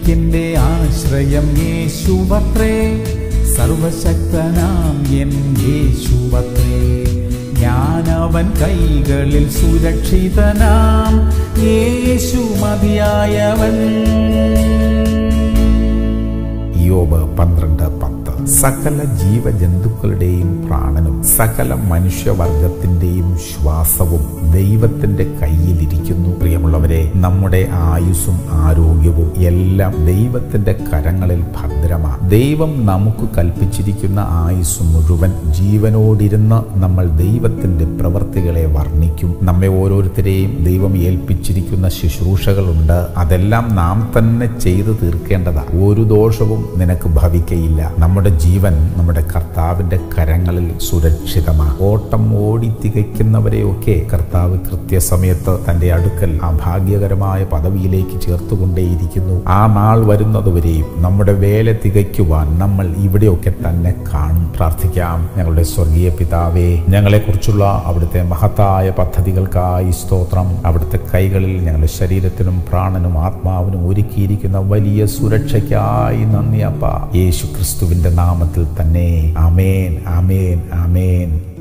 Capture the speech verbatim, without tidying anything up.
എനിക്കെന്റെ ആശ്രയം യേശുവത്രേ, സർവശക്തനാം എൻ യേശുവത്രേ. ഞാനവൻ കൈകളിൽ സുരക്ഷിതനാം, യേശു മതിയായവൻ. യോബ് പന്ത്രണ്ട് പത്ത്. സകല ജീവജന്തുക്കളുടെയും പ്രാണനും സകല മനുഷ്യവർഗത്തിന്റെയും ശ്വാസവും ദൈവത്തിന്റെ കയ്യിലിരിക്കുന്നു. പ്രിയമുള്ളവരെ, നമ്മുടെ ആയുസ്സും ആരോഗ്യവും എല്ലാം ദൈവത്തിന്റെ കരങ്ങളിൽ ഭദ്രമാണ്. ദൈവം നമുക്ക് കൽപ്പിച്ചിരിക്കുന്ന ആയുസ് മുഴുവൻ ജീവനോടിരുന്ന് നമ്മൾ ദൈവത്തിന്റെ പ്രവൃത്തികളെ വർണ്ണിക്കും. നമ്മെ ഓരോരുത്തരെയും ദൈവം ഏൽപ്പിച്ചിരിക്കുന്ന ശുശ്രൂഷകളുണ്ട്. അതെല്ലാം നാം തന്നെ ചെയ്തു തീർക്കേണ്ടതാണ്. ഒരു ദോഷവും നിനക്ക് ഭവിക്കയില്ല. നമ്മുടെ ജീവൻ നമ്മുടെ കർത്താവിന്റെ കരങ്ങളിൽ സുരക്ഷിതമാണ്. ഓട്ടം ഓടി തികയ്ക്കുന്നവരെയൊക്കെ കർത്താവ് കൃത്യസമയത്ത് തന്റെ അടുക്കൽ ആ ഭാഗ്യകരമായ പദവിയിലേക്ക് ചേർത്തുകൊണ്ടേയിരിക്കുന്നു. ആ നാൾ വരുന്നതുവരെയും നമ്മുടെ വേല തികയ്ക്കുവാൻ നമ്മൾ ഇവിടെയൊക്കെ തന്നെ കാണും. പ്രാർത്ഥിക്കാം. ഞങ്ങളുടെ സ്വർഗീയ പിതാവേ, ഞങ്ങളെക്കുറിച്ചുള്ള അവിടുത്തെ മഹത്തായ പദ്ധതികൾക്കായി സ്തോത്രം. അവിടുത്തെ കൈകളിൽ ഞങ്ങളുടെ ശരീരത്തിനും പ്രാണനും ആത്മാവിനും ഒരുക്കിയിരിക്കുന്ന വലിയ സുരക്ഷയ്ക്കായി നന്ദി അപ്പാ. യേശു ക്രിസ്തുവിന്റെ നാമത്തിൽ തന്നെ. ആമേൻ, ആമേൻ, ആമേൻ.